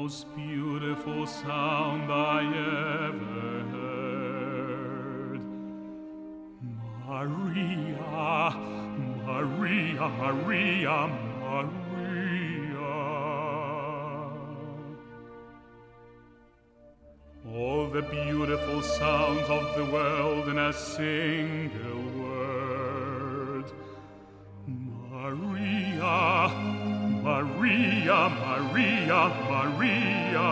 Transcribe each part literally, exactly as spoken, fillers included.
most beautiful sound I ever heard. Maria, Maria, Maria, Maria. All the beautiful sounds of the world in a single word. Maria, Maria, Maria, Maria.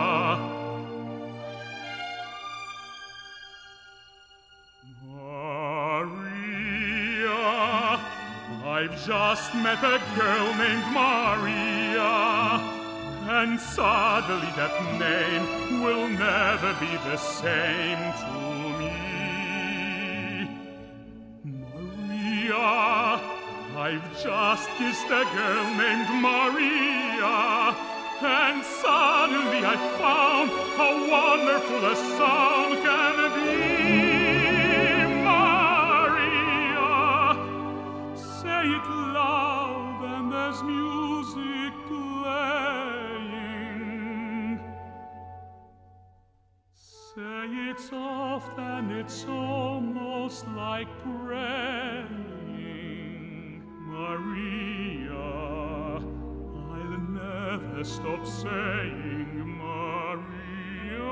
Maria, I've just met a girl named Maria, and suddenly that name will never be the same to me. Maria, I've just kissed a girl named Maria, and suddenly I found how wonderful a sound can be. Maria, say it loud and there's music playing. Say it soft and it's almost like praying. Maria, I'll never stop saying Maria.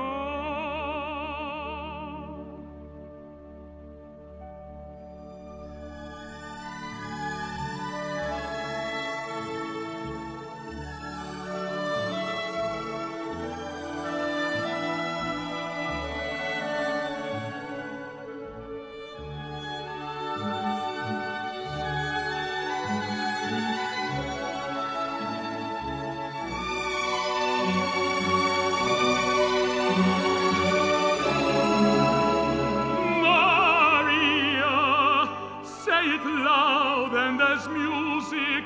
Loud and there's music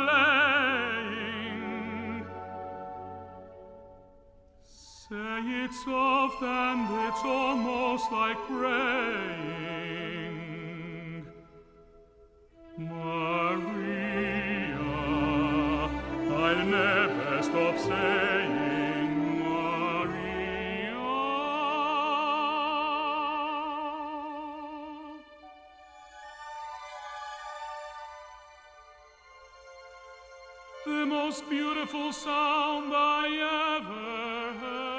playing. Say it soft and it's almost like praying. Maria, I'll never stop saying Maria. The most beautiful sound I ever heard.